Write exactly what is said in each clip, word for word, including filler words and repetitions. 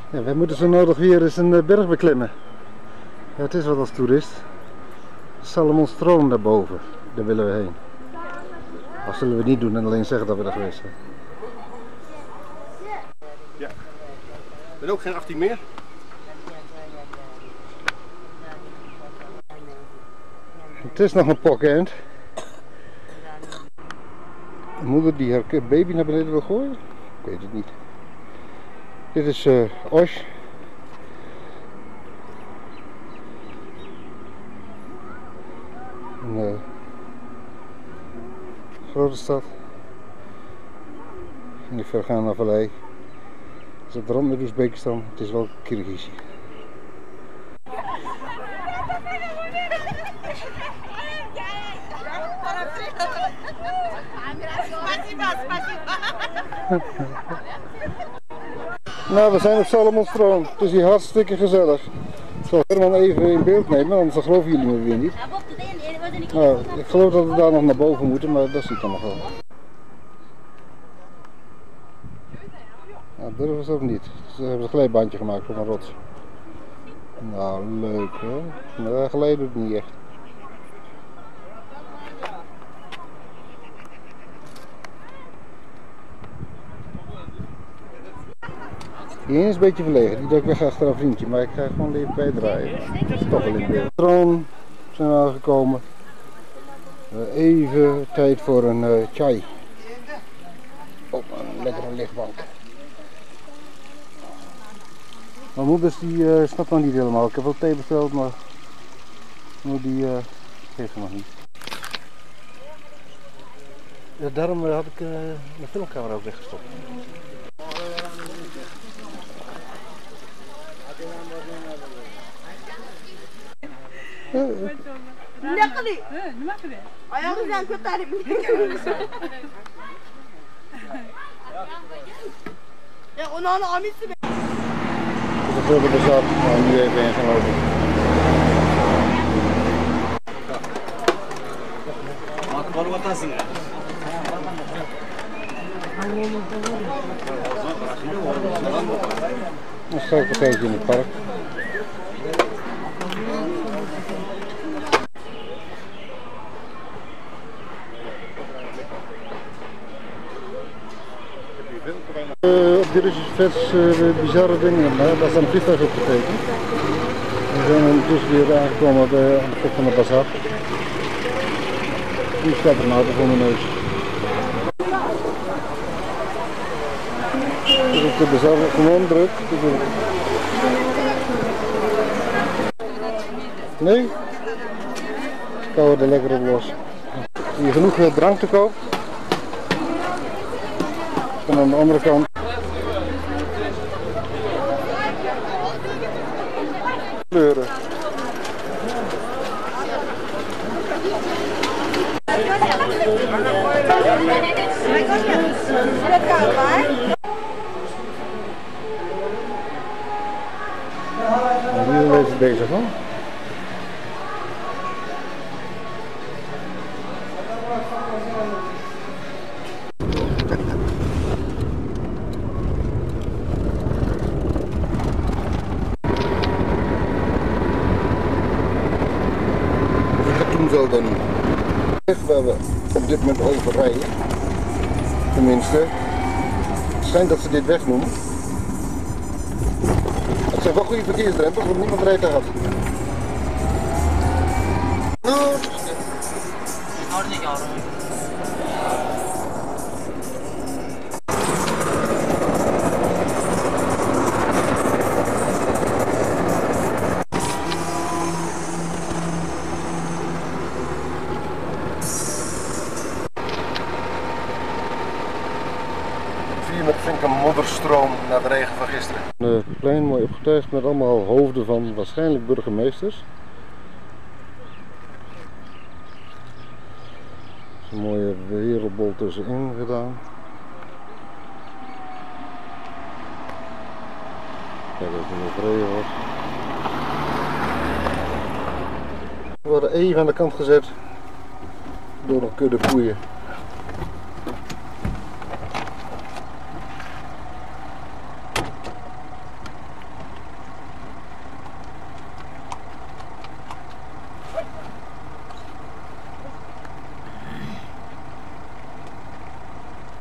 Ja, wij moeten zo nodig weer eens een berg beklimmen. Ja, het is wat als toerist. Salomonstroom daarboven, daar willen we heen. Dat zullen we niet doen en alleen zeggen dat we daar geweest zijn. Ja, ik ben ook geen achttien meer. Het is nog een pockend. De moeder die haar baby naar beneden wil gooien? Ik weet het niet. Dit is uh, Osh. Een uh, grote stad. In de Fergana Vallei. Het is op de rand met Oezbekistan. Het is wel Kirgizië. Nou, we zijn op Salomonstroom. Het is hier hartstikke gezellig. Ik zal Herman even in beeld nemen, anders geloven jullie me weer niet. Nou, ik geloof dat we daar nog naar boven moeten, maar dat zie ik dan nog wel. Nou, durven ze ook niet. Ze hebben een glijbaantje gemaakt op een rots. Nou, leuk hè. Maar glijden doet het niet echt. Die ene is een beetje verlegen, die doe ik weg achter een vriendje, maar ik ga gewoon even bijdraaien. Dat is toch wel in beeld. Troon zijn we aangekomen. Uh, even tijd voor een uh, chai. Op een lekkere lichtbank. Mijn moeder die uh, snapt nog niet helemaal. Ik heb wel thee besteld, maar die uh, geeft ze nog niet. Ja, daarom uh, had ik uh, mijn filmcamera ook weggestopt. نقلي نقلي ايام زين كنت اعرف يا انا عميس de grote bazar, waar we nu even heen gaan lopen. Dan sta ik nog even in het park. Uh, op die Russische vets uh, bizarre dingen, maar daar is een vliegtuig op getekend. We zijn ondertussen weer aangekomen bij, aan de kop van de bazaar. Nu staat er een auto voor mijn neus. Dus op de bazaar gewoon druk. Nee? Ik hou er lekker op los. Hier genoeg drank te koop. En aan de andere kant kleuren. En hier is deze van. Zo dan waar we op dit moment over rijden, tenminste, het schijnt dat ze dit weg noemen. Het zijn wel goede verkeersdrempels, want niemand rijdt daar. Nou, met flinke modderstroom naar de regen van gisteren. Het plein mooi opgetuigd met allemaal hoofden van waarschijnlijk burgemeesters. Een mooie wereldbol tussenin gedaan. Kijk dat het nog regen was. We worden even aan de kant gezet door een kudde koeien.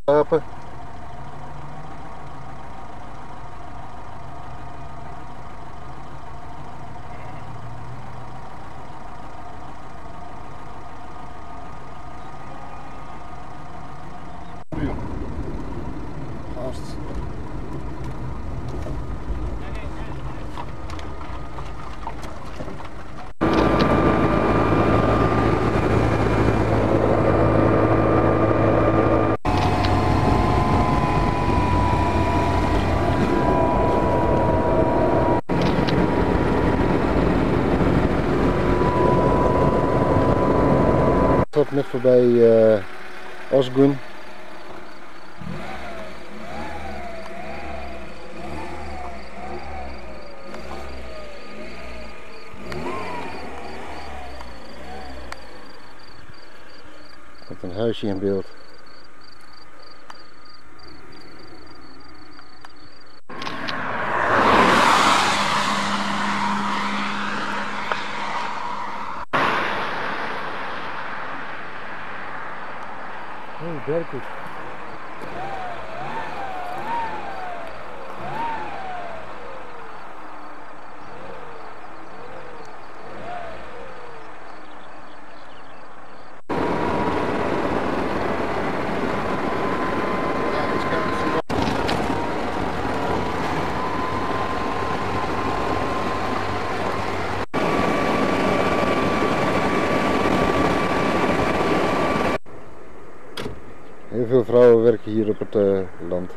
Apen. Gast. Ik net voorbij uh, Osgun. Er komt een huisje in beeld. Oh, very good. Heel veel vrouwen werken hier op het uh, land.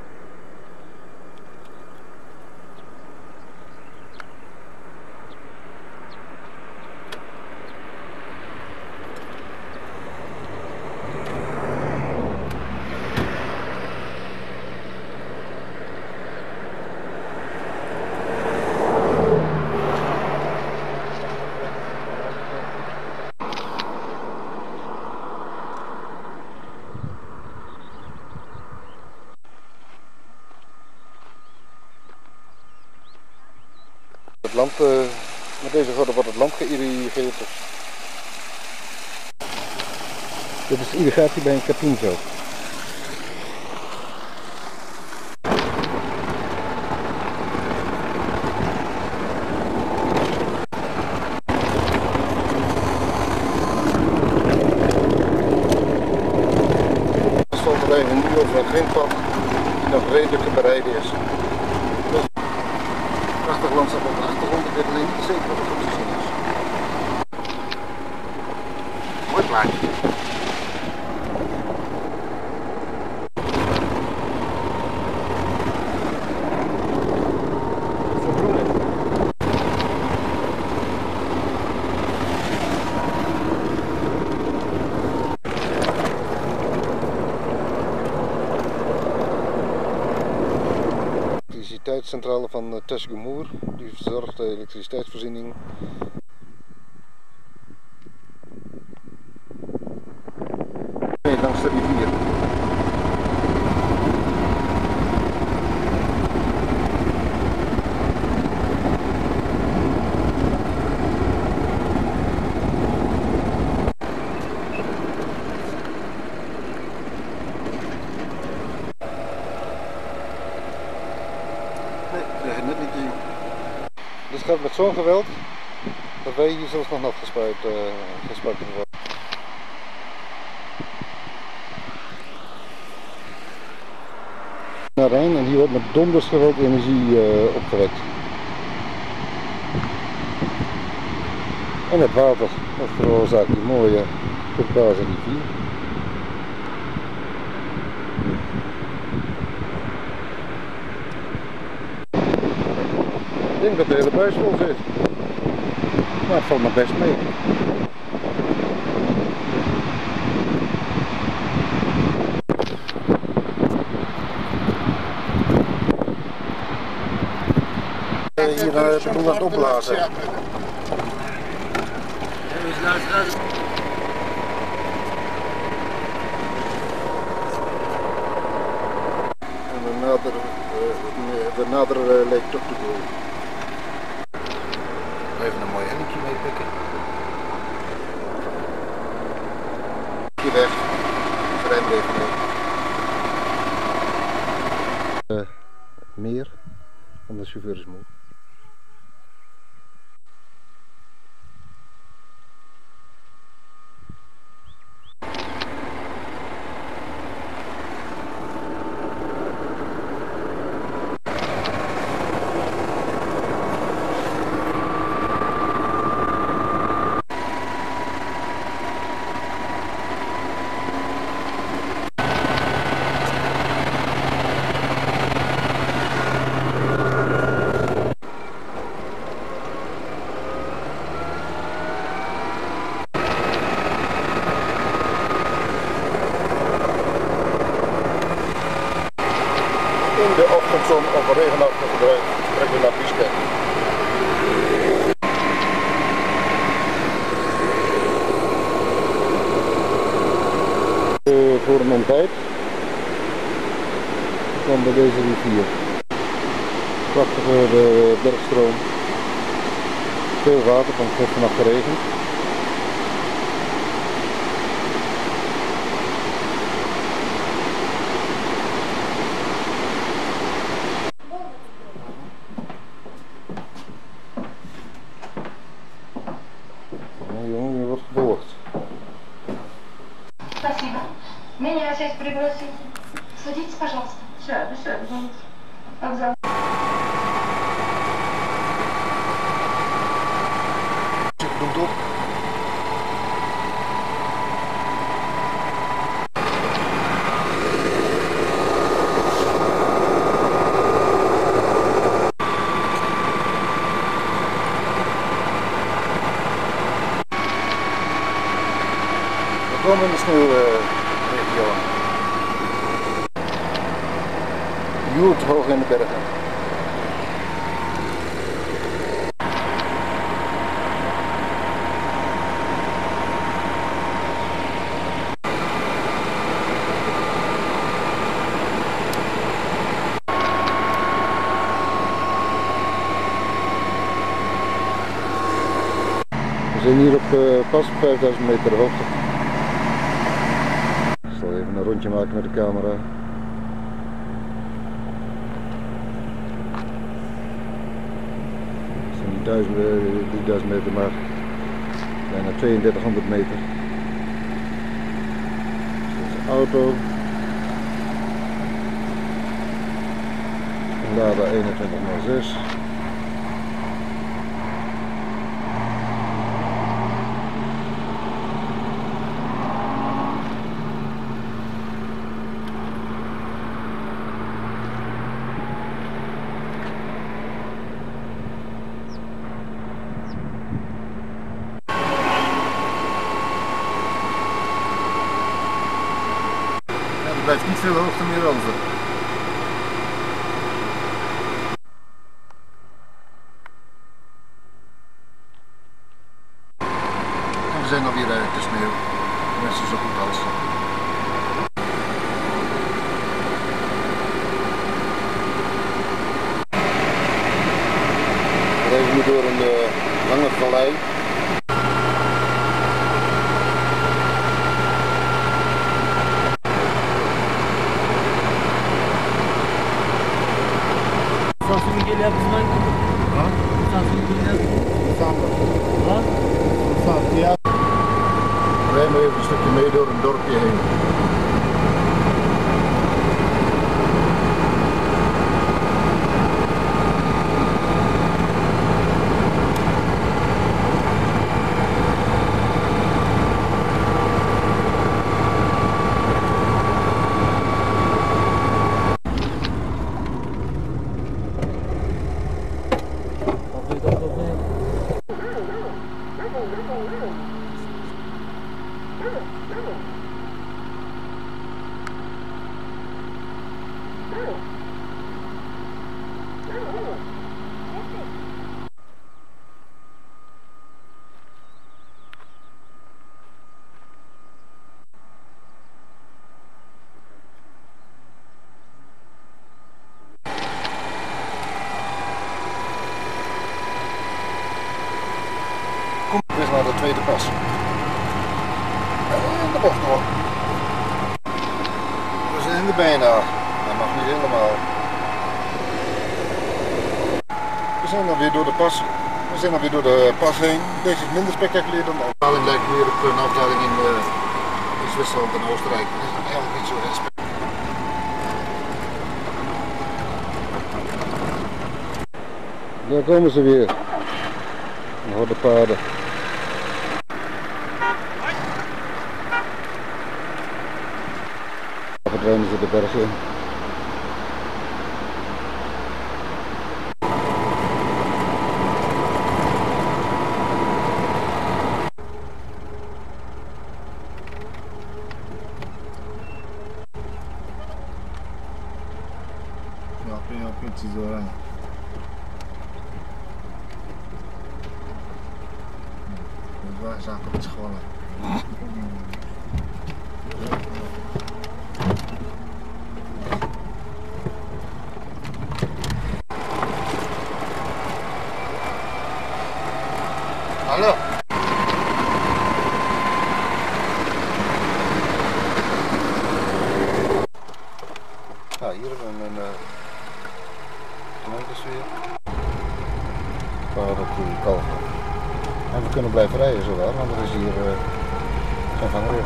Het land, uh, met deze gordel wordt het land geïrrigeerd. Dit is de irrigatie bij een katoenveld. Er stond alleen een nu over een grindpad die nog redelijk te bereiden is. Prachtig landschap op de achtergrond, ik weet alleen niet zeker wat er goed te zien is. Mooi plaatje. Verbloeming. Elektriciteitscentrale van Teshgumur, die verzorgt de elektriciteitsvoorziening. Nee, langs de rivier. Net niet zien. Dus het gaat met zo'n geweld dat wij hier zelfs nog nat gespuit, uh, gespuit worden. Naar Rijn en hier wordt met donders geweld energie uh, opgewekt. En het water, dat veroorzaakt die mooie turquoise rivier. Ik denk dat de hele buis vol zit. Maar het valt me best mee. Hier uh, de boel aan het opblazen. En we naderen, uh, we naderen uh, Lake Tokyo. Even een mooi hennetje mee pikken. Hier weg. Rem even mee. Uh, meer, want de chauffeur is moe. In de ochtendzon op een regenachtige dag trekken we naar Biesket. Uh, voor een ontbijt van bij deze rivier. Prachtige uh, bergstroom. Veel water, want het heeft vannacht geregend. Jongen, je wordt gevolgd. Спасибо. Меня здесь пригласили. Садитесь, пожалуйста. Сяду, сяду. Вокзал. Doe toch? We komen in de sneeuwregio. Joert hoog in de bergen. We zijn hier op uh, pas op vijfduizend meter hoogte. Ik zal even een rondje maken met de camera. Het zijn niet duizend, uh, drieduizend meter, maar bijna tweeëndertighonderd meter. Dus dat is de auto. Een Lada eenentwintig nul zes. Er blijft niet veel hoogte meer over. En we zijn alweer uit de sneeuw. Mensen zo goed als. We rijden nu door een uh, lange vallei. Sansını geliyor bizden. Ha? Sansını geliyor. Samen. Ha? Samen, ja. We rijden even een stukje mee door een dorpje heen. Kom eens naar de tweede pas. En de bocht nog. We zijn er bijna. Dat mag niet helemaal. zijn dan weer door de pas. We zijn dan weer door de pas heen. Deze is minder spectaculair dan de afdaling. Lijkt weer op een afdaling in, uh, in Zwitserland en Oostenrijk. Dat is eigenlijk niet zo heel spectaculair. Daar komen ze weer. Nog de paarden. Dan verdwijnen ze de berg in. Ja, kun je ook iets doorheen. Waar is eigenlijk iets gewonnen? Hallo. Nou, hier hebben we een uh, gemeentesfeer. Waar we op die kalven. En we kunnen blijven rijden zowaar, want er is hier uh, geen vangrail.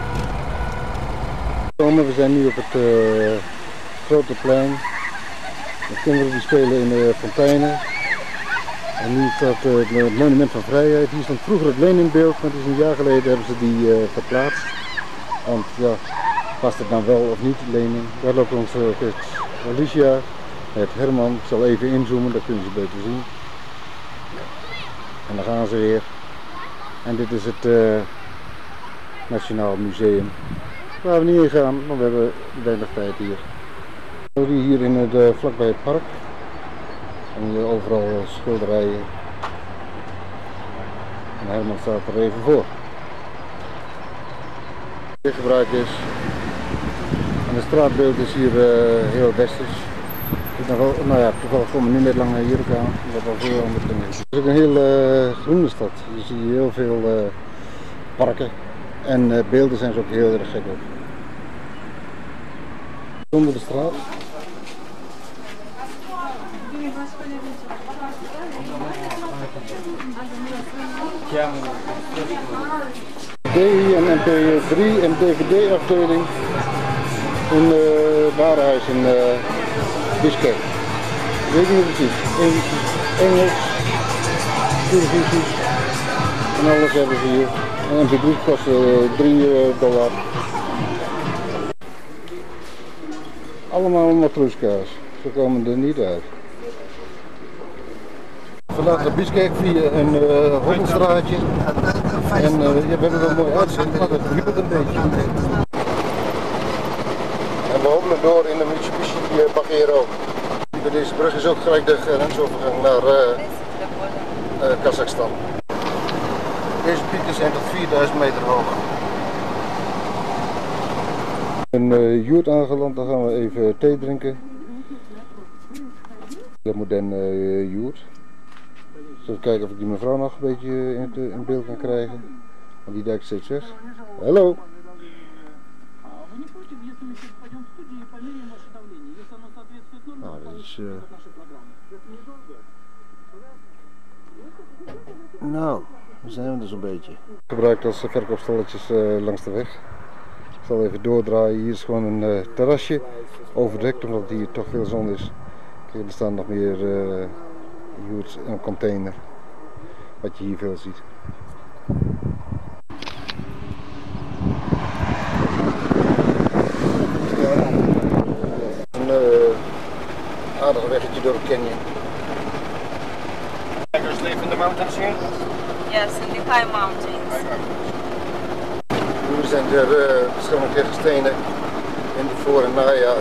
We zijn nu op het uh, grote plein. De kinderen die spelen in de fonteinen. En nu staat uh, het monument van vrijheid. Hier stond vroeger het Leninbeeld, maar die is een jaar geleden hebben ze die uh, verplaatst. Want ja, past het nou wel of niet, Lenin? Daar loopt onze gids Alicia met Herman. Ik zal even inzoomen, dan kunnen ze beter zien. En dan gaan ze weer. En dit is het uh, Nationaal Museum. Waar we niet in gaan, want we hebben weinig tijd hier. We zijn hier in het, uh, vlakbij het park. En hier overal uh, schilderijen. En Herman staat er even voor. Dit gebruik is. En het straatbeeld is hier uh, heel westers. Wel, nou ja, toevallig komen we nu net lang hier ook aan, wat al veel andere dingen is. Het is ook een heel uh, groene stad. Je ziet hier heel veel uh, parken en uh, beelden zijn ze ook heel erg gek op. Onder de straat. D I en M P drie en D V D afdeling in het uh, warenhuis in uh, Biskek. Ik weet niet precies. Engels, televisies en alles hebben ze hier. En M P drie kost uh, drie dollar. Allemaal matroeska's. Ze komen er niet uit. We verlaten Biskek via een uh, hondenstraatje. En uh, ja, we hebben wel mooi uitzicht, maar het kriebelt een beetje. En we hobbelen door in de Mitsubishi Pajero. Bij deze brug is ook gelijk de grensovergang naar uh, uh, Kazachstan. Deze pieken zijn tot vierduizend meter hoog. Een uh, joert aangeland, dan gaan we even thee drinken. De moderne uh, joert. Even kijken of ik die mevrouw nog een beetje in, het, in beeld kan krijgen. Want die duikt steeds weg. Hallo! Nou, dat is... Uh... Nou, daar zijn we dus een beetje. Gebruikt als verkoopstalletjes uh, langs de weg. Ik zal even doordraaien. Hier is gewoon een uh, terrasje. Overdekt omdat hier toch veel zon is. Kijk, er staan nog meer uh, joerts in een container. Wat je hier veel ziet. Een uh, aardig weggetje door het canyon. Tigers live in the mountains here? Yes, in the high mountains. Hier zijn er uh, verschillende stenen in het voor- en najaar.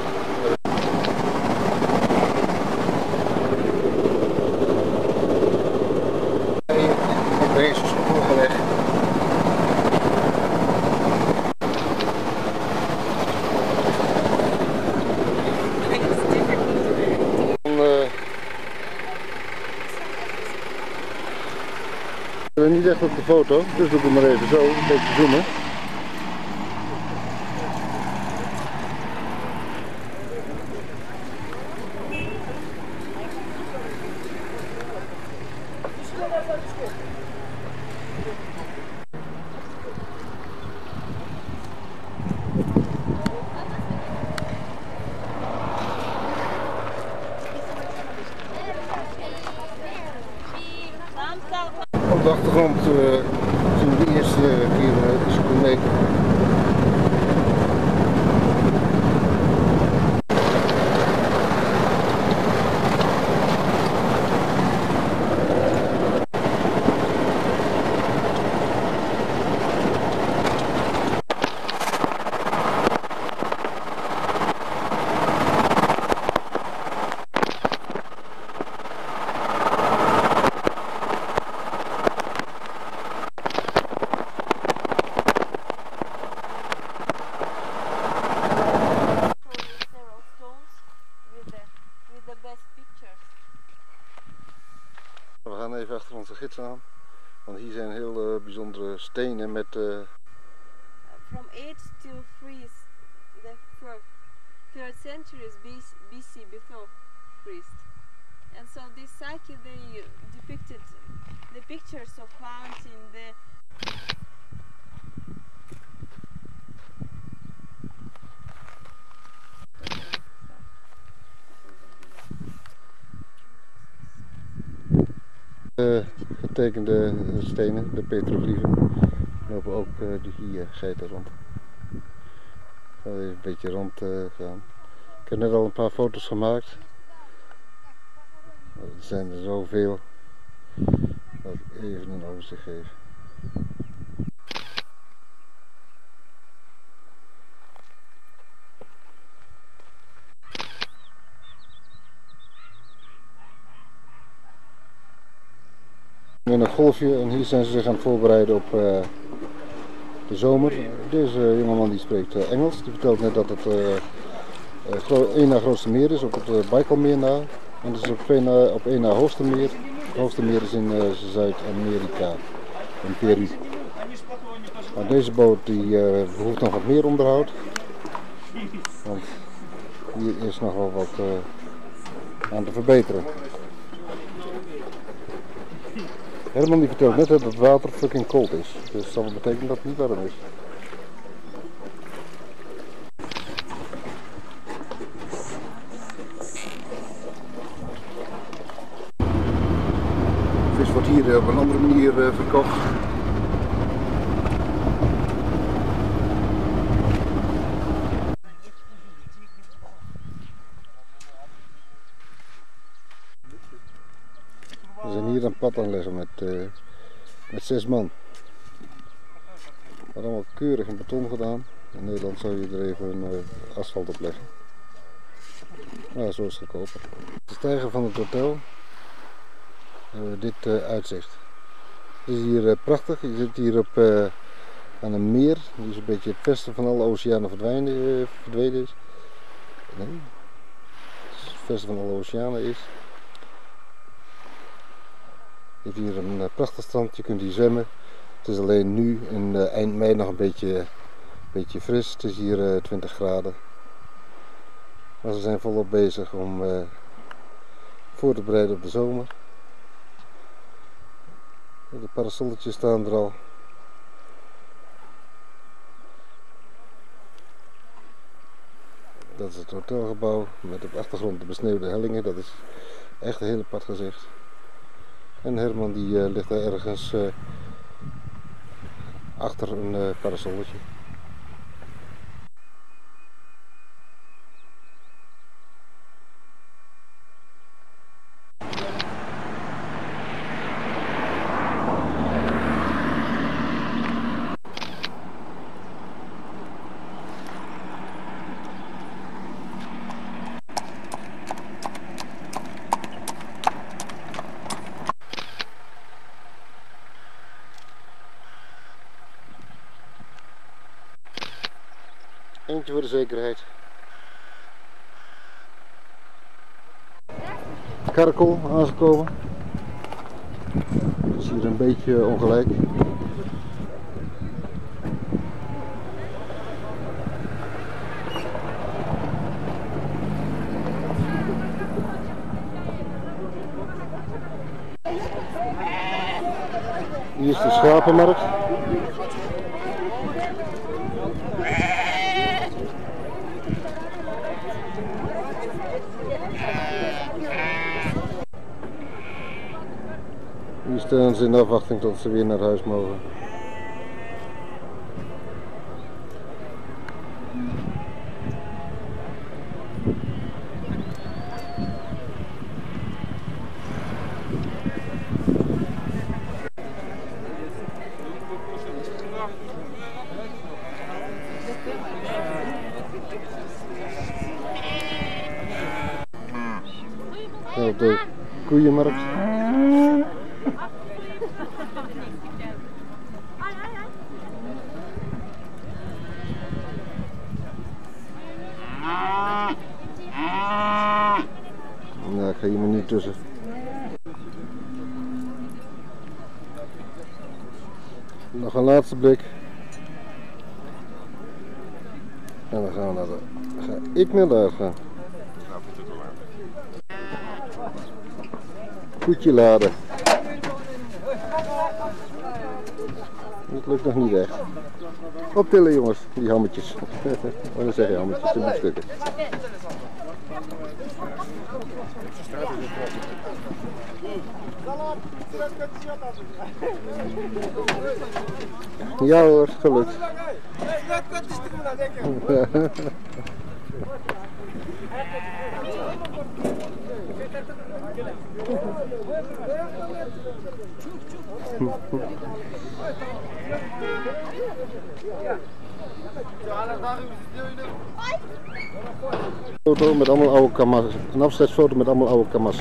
Deze sporen weg. Ik ben niet echt op de foto, dus doe ik het maar even zo, een beetje zoomen. Op de achtergrond uh, zien we de eerste keer uh, de spoelmaker. We gaan even achter onze gids aan, want hier zijn heel uh, bijzondere stenen met... Uh... From eight to freeze, the third centuries B C before Christ. And so this cycle they depicted the pictures of hunting, the Uh, getekende stenen, de petroglyphen, lopen ook uh, die hier geiten rond. Ik ga even een beetje rond uh, gaan. Ik heb net al een paar foto's gemaakt. Er zijn er zoveel dat ik even een overzicht geef. In een golfje en hier zijn ze zich aan het voorbereiden op uh, de zomer. Deze jongeman die spreekt uh, Engels, die vertelt net dat het uh, uh, één na grootste meer is, op het uh, Baikalmeer na. En dat is op één na, op één na hoogste meer. Het hoogste meer is in uh, Zuid-Amerika, in Peru. Maar deze boot die uh, behoeft nog wat meer onderhoud, want hier is nog wel wat uh, aan te verbeteren. Herman die vertelt net dat het water fucking koud is, dus dat betekent dat het niet warm is. Vis wordt hier op een andere manier uh, verkocht. We zijn hier een pad aanleggen met, uh, met zes man. We hebben allemaal keurig in beton gedaan. In Nederland zou je er even een uh, asfalt op leggen. Nou, zo is het goedkoper. De stijger van het hotel. Uh, dit uh, uitzicht. Het is hier uh, prachtig. Je zit hier op, uh, aan een meer. Die is een beetje het vesten van alle oceanen verdwijnen, uh, verdwenen is. Nee. Het vesten van alle oceanen is. Je hebt hier een uh, prachtig strand, je kunt hier zwemmen. Het is alleen nu in uh, eind mei nog een beetje, een beetje fris. Het is hier uh, twintig graden. Maar ze zijn volop bezig om uh, voor te bereiden op de zomer. De parasolletjes staan er al. Dat is het hotelgebouw met op de achtergrond de besneeuwde hellingen. Dat is echt een heel apart gezicht. En Herman die uh, ligt daar ergens uh, achter een uh, parasolletje. Eentje voor de zekerheid. Karkel aangekomen. Het is hier een beetje ongelijk. Hier is de schapenmarkt. Hier staan ze in afwachting tot ze weer naar huis mogen. Op de koeienmarkt. Nou, ik ga hier maar niet tussen. Nog een laatste blik. En dan gaan we naar de... Ga ik naar daar gaan. Voetje laden. Dat lukt nog niet echt. Optillen jongens, die hammetjes. Wat dan zeg je hammetjes, de stukken. Ja hoor, gelukt. Foto met allemaal oude kamas. Een afscheidsfoto met allemaal oude kamas.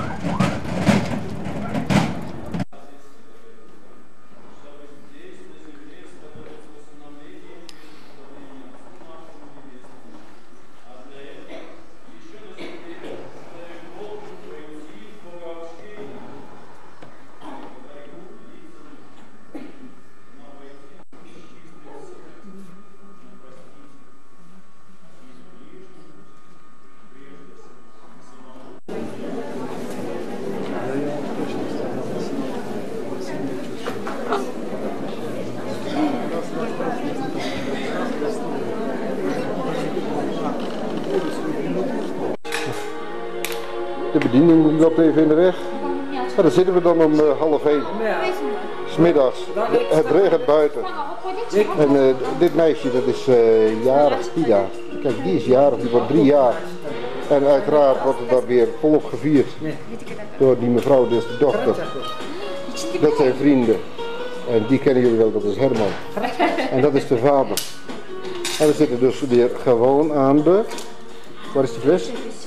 De bediening loopt even in de weg. Maar dan zitten we dan om uh, half één. 's Middags. Het regent buiten. En uh, dit meisje dat is uh, jarig, Pida. Kijk, die is jarig, die wordt drie jaar. En uiteraard wordt het dan weer volop gevierd door die mevrouw, dus de dochter. Dat zijn vrienden. En die kennen jullie wel, dat is Herman. En dat is de vader. En we zitten dus weer gewoon aan de... Waar is de fles?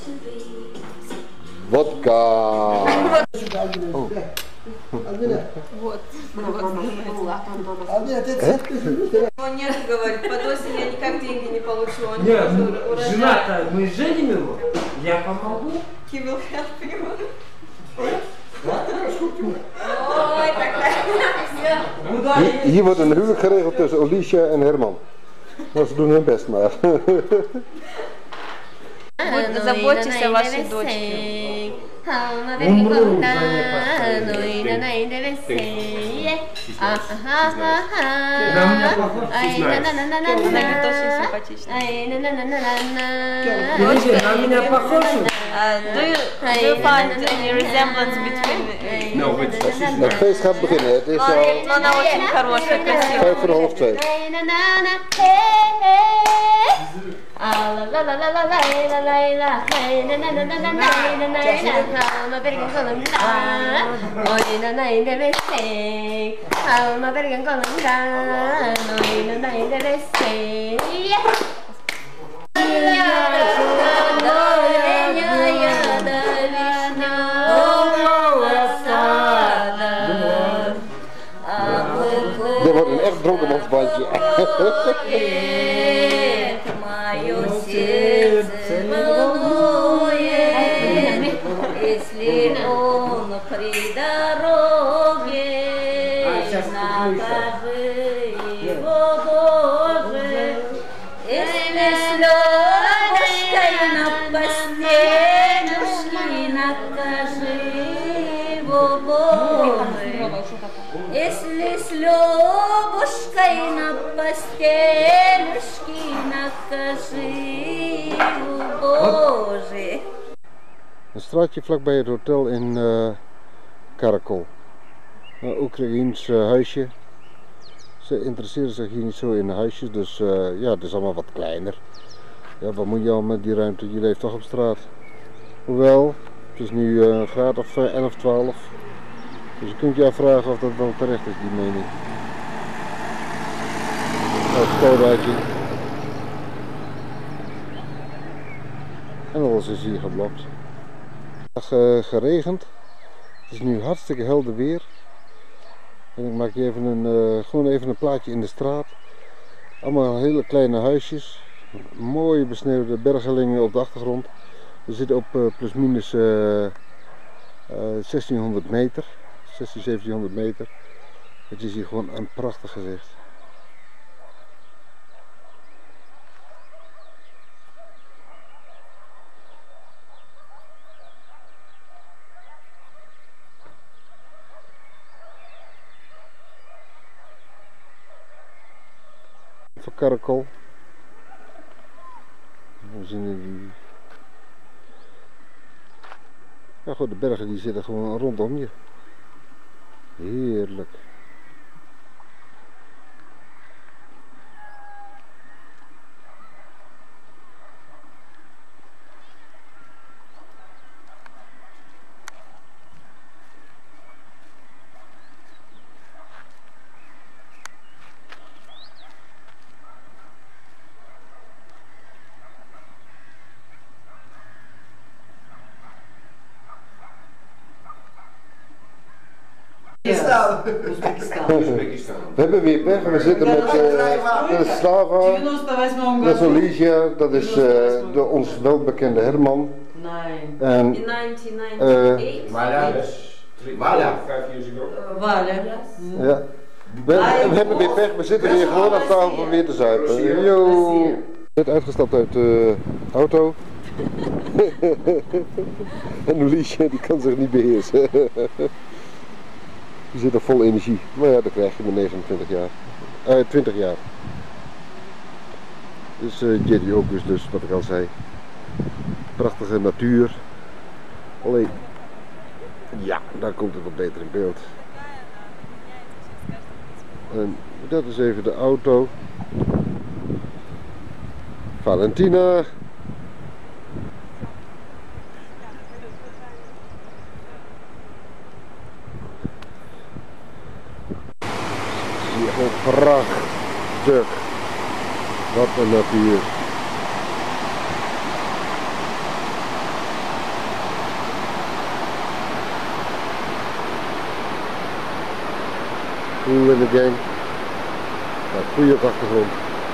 Vodka. Oh. Вот. Он нет, говорит, под осень я никак деньги не получу. Он не может. Жена-то, мы женим его, я помогу. He will help you. Ой, такая. Hier, hier wordt een huwelijk geregeld tussen Alicia en Herman. Maar ze doen hun best maar. Заботьтесь о вашей дочке. Умру за Она говорит, очень симпатичная. На меня похожа? Do you, do you find any resemblance between... No, which is Het feest gaat beginnen, het is al Но она очень хорошая, красивая. vijf voor half twee. Dit wordt een echt dronkenmansbandje. Если он при дороге, накажи его, Боже. Если слезкой на постелюшке, накажи его, Боже. Если слёбушкой на постелюшке накажи, Боже. Een straatje vlakbij het hotel in uh, Karakol. Een Oekraïens uh, huisje. Ze interesseren zich hier niet zo in huisjes, dus uh, ja, het is allemaal wat kleiner. Ja, wat moet je al met die ruimte? Je leeft toch op straat. Hoewel, het is nu uh, een graad of uh, elf, twaalf. Dus je kunt je afvragen of dat wel terecht is, die mening. Nou, het koolruitje. En alles is hier geblokt. Het uh, geregend. Het is nu hartstikke helder weer. En ik maak je even een, uh, gewoon even een plaatje in de straat. Allemaal hele kleine huisjes. Mooie besneeuwde bergellingen op de achtergrond. We zitten op uh, plus minus uh, uh, zestienhonderd meter. zestienhonderd, zeventienhonderd meter. Het is hier gewoon een prachtig gezicht. Van Karakol. We zien die... Ja, goed, de bergen die zitten gewoon rondom je. Heerlijk. Ja, Oezbekistan. We hebben weer pech, we zitten met uh, Slava, dat is Olivia, dat is uh, de ons welbekende Herman. Nee. En, In negentien negenennegentig. Voilà. Voilà. Voilà. ja. We, we hebben weer pech, we zitten weer gewoon aan tafel om weer te zuipen. Yo. Net uitgestapt uit de auto. En Olivia die kan zich niet beheersen. Die zit nog vol energie, maar ja, dat krijg je met negenentwintig jaar. Uh, twintig jaar. Dus uh, Jetty Hocus, dus wat ik al zei. Prachtige natuur. Alleen, ja, daar komt het wat beter in beeld. En dat is even de auto. Valentina. Gewoon prachtig. Wat een natuur. Cool in the game. Ja, goeie op de achtergrond.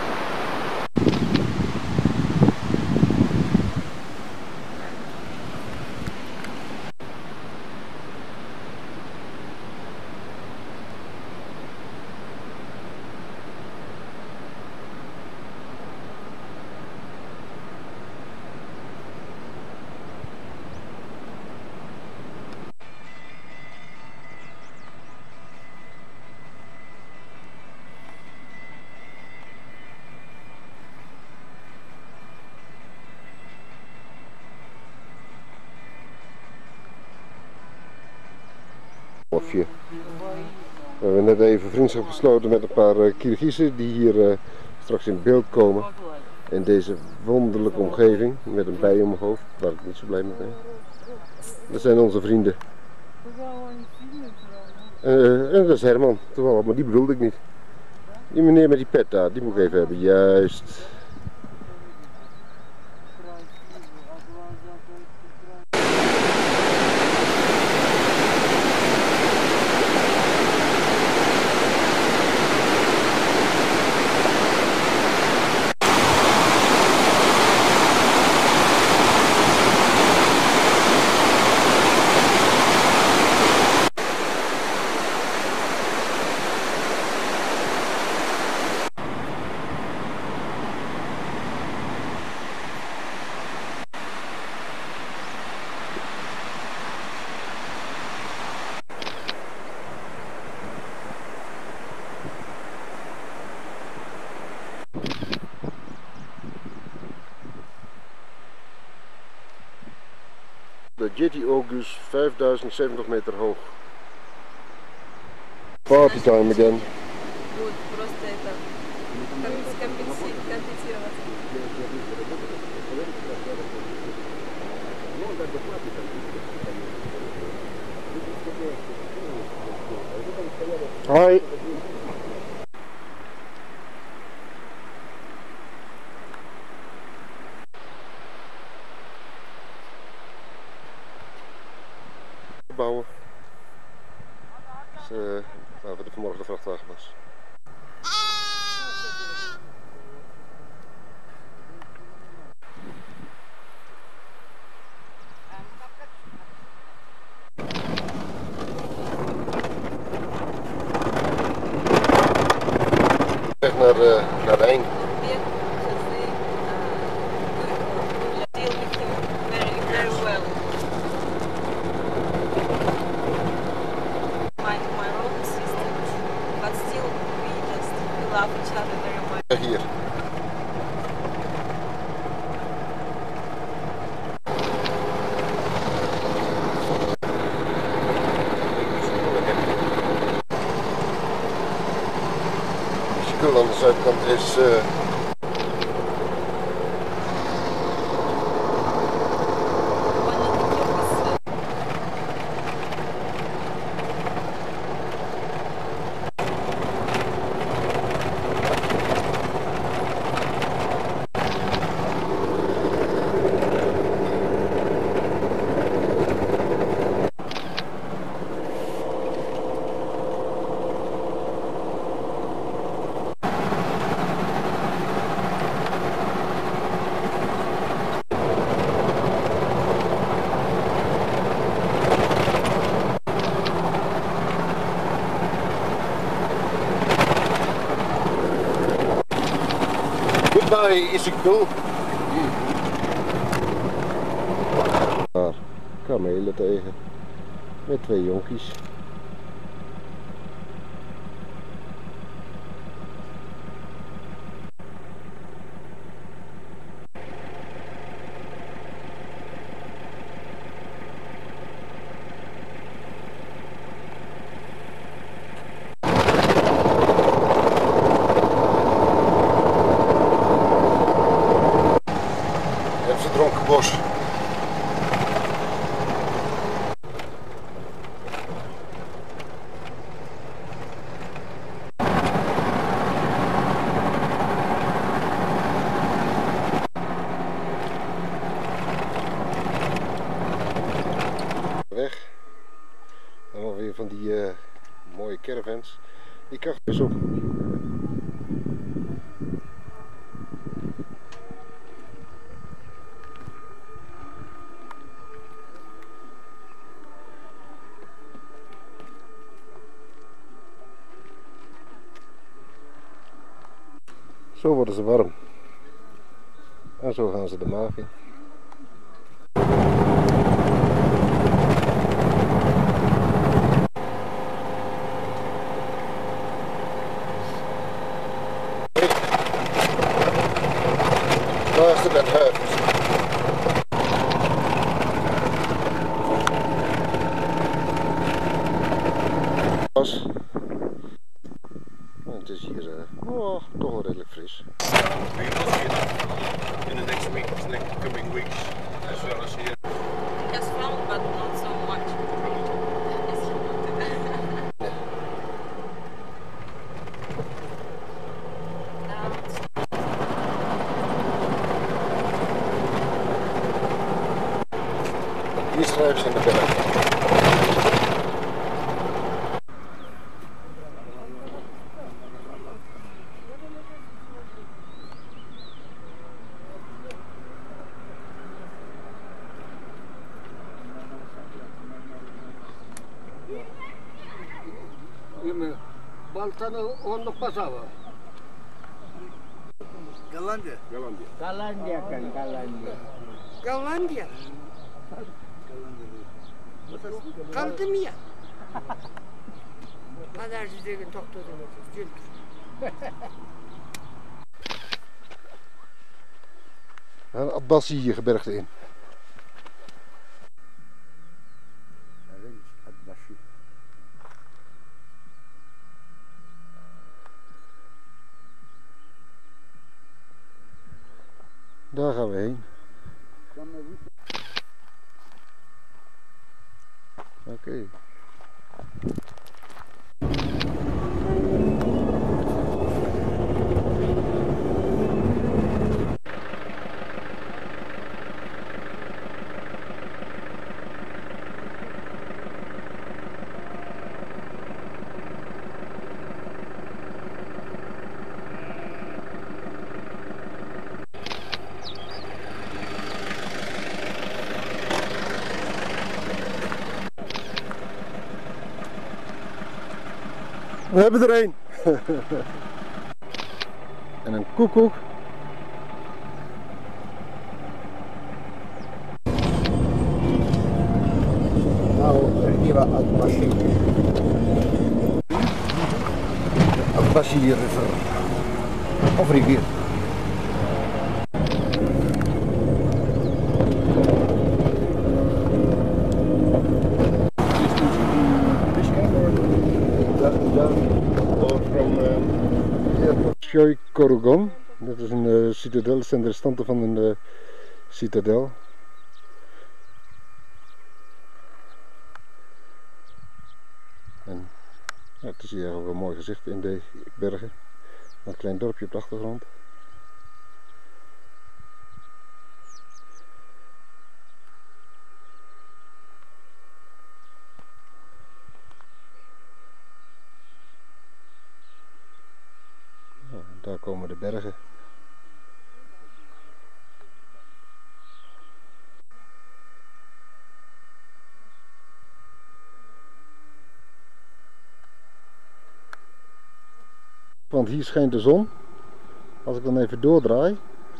We hebben net even vriendschap gesloten met een paar uh, Kirgizen die hier uh, straks in beeld komen. In deze wonderlijke omgeving met een bij om mijn hoofd, waar ik niet zo blij mee ben. Dat zijn onze vrienden. Uh, en dat is Herman, toevallig, maar die bedoelde ik niet. Die meneer met die pet daar, die moet ik even hebben, juist. Getty August, vijfduizend zeventig meter hoog. Party time again. Вот просто это компенсировать. Hoi. Bouwen. Dus, uh, waar we vanmorgen de vrachtwagen was. Weg naar, uh, naar de Eing. Hier. Schul aan de zuidkant is uh, Goodbye, Isikul. Daar, kamelen tegen, met twee jonkies. Bos. Weg. Allemaal weer van die uh, mooie caravans. Die kracht is op. Zo worden ze warm. En zo gaan ze de maag in. Daar is de Ben Huis. Het is hier uh, oh, toch wel redelijk fris. In the next weeks, next coming weeks, as well as here. Yes, from, but not so much. Hier schrijven ze in de berg. Baltanı onluk basava. Galandia. Galandia. Galandia kan Galandia. Голландия? Kaldı mı ya? Pazarcı деген toktadın. Een Abbasi hier gebergte in. Daar gaan we heen. Oké. Okay. We hebben er een. En een koekoek. Nou, hier was het Bashir. Het Bashir River. Of rivier. Shoy Korugon, dat is een uh, citadel, dat zijn de restanten van een uh, citadel. En ja, het is hier ook een mooi gezicht in de bergen. Een klein dorpje op de achtergrond. Daar komen de bergen. Want hier schijnt de zon. Als ik dan even doordraai,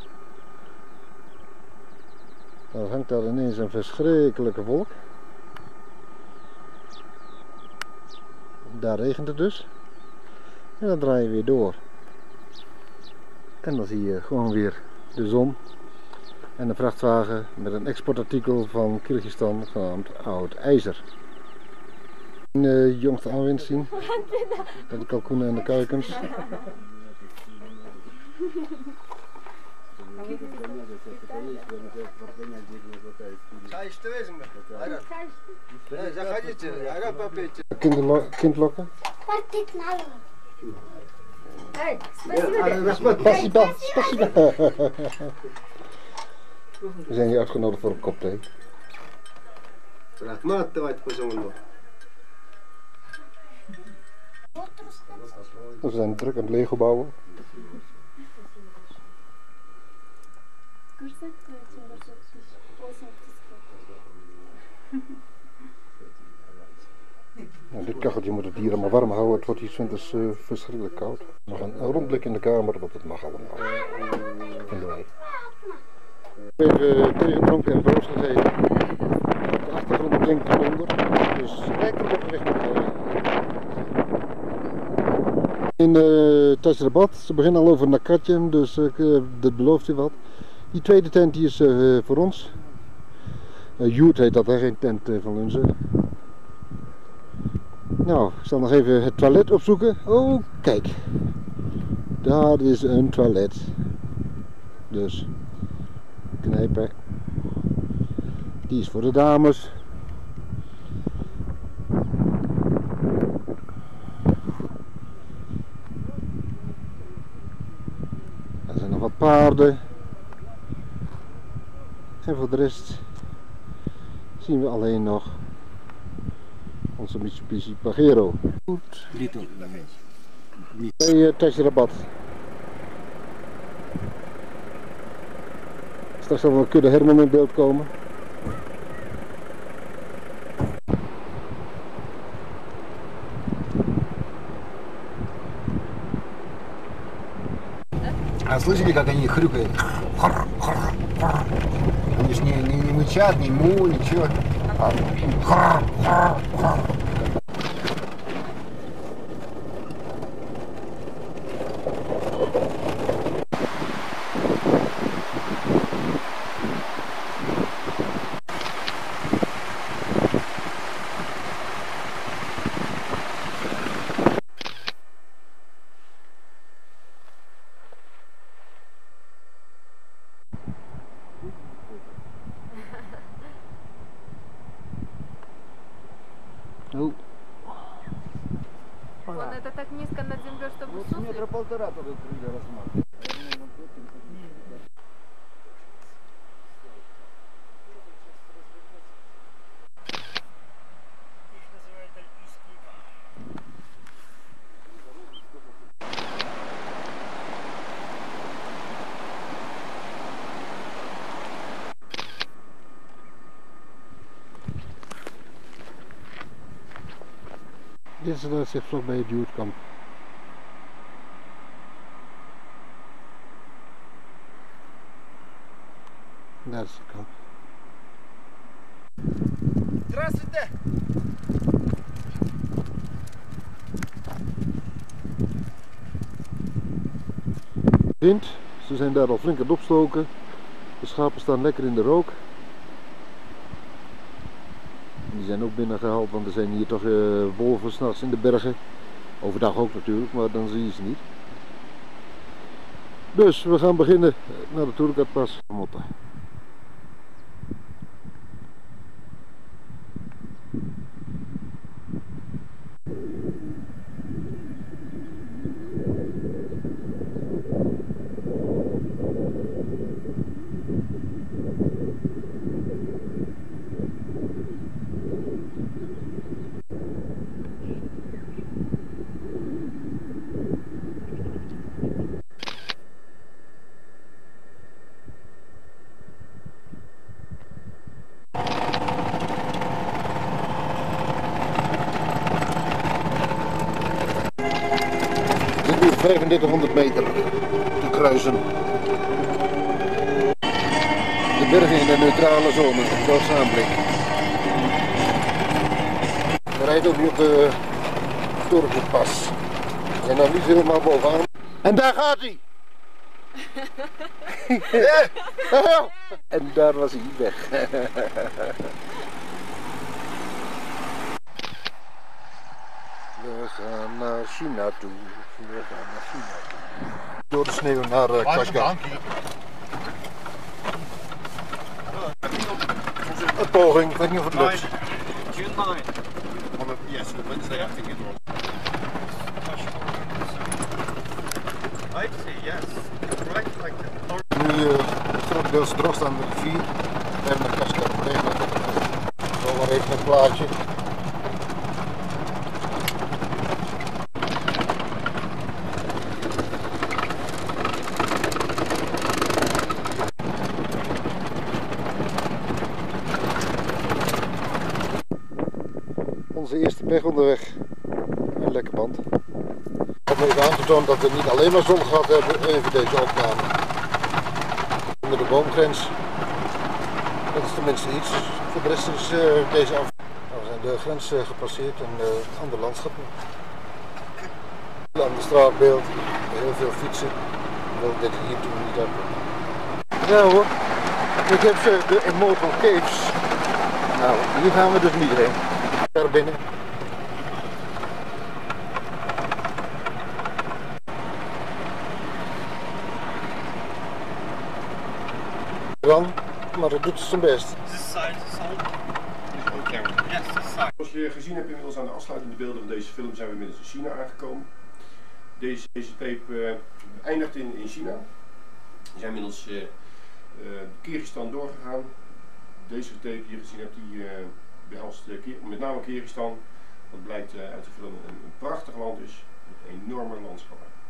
dan hangt daar ineens een verschrikkelijke wolk. Daar regent het dus. En dan draai je weer door. En dan zie je gewoon weer de zon en een vrachtwagen met een exportartikel van Kyrgyzstan genaamd oud ijzer. Een uh, jongste aanwinst zien, dat de kalkoenen en de kuikens. Kinderlo kindlokken. Hey, spasiba. Spasiba, spasiba. We zijn hier uitgenodigd voor een kop thee. We zijn druk aan het Lego bouwen. Nou, dit kacheltje moet het hier allemaal warm houden. Het wordt hier 's winters uh, verschrikkelijk koud. We gaan een rondblik in de kamer, want het mag allemaal. Vinden wij. Even thee gedronken en brood gegeten. Op de achtergrond klinkt het onder. Dus lekker op richting de... In uh, Tajrabat, ze beginnen al over Nakatjem, dus uh, dat belooft u wat. Die tweede tent die is uh, voor ons. Uh, Joet heet dat, hè? Geen tent uh, van Lunze. Nou, ik zal nog even het toilet opzoeken. Oh, kijk. Daar is een toilet. Dus, knijpen. Die is voor de dames. Er zijn nog wat paarden. En voor de rest zien we alleen nog onze Mitsubishi Pajero. Goed. Bij uh, Tajrabat. Straks zal er een kudde Herman in beeld komen. А слышали, как они хрюкают? Они ж не, не, не мычат, не му, ничего. Он это так низко над землей, чтобы Вот суслик. метра полтора только крылья размахивают. Dit is het uitzicht vlakbij het Joodkamp. Daar is het kamp. Здравствуйте! Wind, ze zijn daar al flink aan het opstoken. De schapen staan lekker in de rook. Die zijn ook binnengehaald, want er zijn hier toch uh, wolven 's nachts in de bergen. Overdag ook natuurlijk, maar dan zie je ze niet. Dus we gaan beginnen naar de Tourkatpas. Motten. vijfendertighonderd meter te kruisen. De bergen in de neutrale zone, zoals aanblik. We rijden ook op de Tourkatpas. We zijn nog niet helemaal bovenaan. En daar gaat hij! Ja. En daar was hij weg. We gaan naar China toe. We gaan naar China toe. Door de sneeuw naar uh, Kashgar. Een poging, ik weet niet of het lukt. June ninth. On a, yes, the Wednesday I think it was. I see, yes. Right, like that. Nu uh, grotendeels droog aan de rivier. We hebben naar Kashgar gereden. Zo maar even een plaatje. Onze eerste pech onderweg. Een lekker band. Om even aan te tonen dat we niet alleen maar zon gehad hebben, even deze opname. Onder de boomgrens. Dat is tenminste iets. Voor de rest is uh, deze af. Nou, we zijn de grens uh, gepasseerd en uh, ander landschap. Een ander straatbeeld. Heel veel fietsen. Hoewel dit hier toen niet hebben. Ja hoor. Ik heb uh, de Immortal Caves. Nou, hier gaan we dus niet heen. Daar binnen. Dan, maar dat doet het zijn best. Zoals je gezien hebt inmiddels aan de afsluitende beelden van deze film zijn we inmiddels in China aangekomen. Deze, deze tape uh, eindigt in, in China. We zijn inmiddels uh, uh, Kyrgyzstan doorgegaan. Deze tape die je gezien hebt, die uh, behelst uh, met name Kyrgyzstan. Wat blijkt uh, uit de film een, een prachtig land is, met enorme landschappen.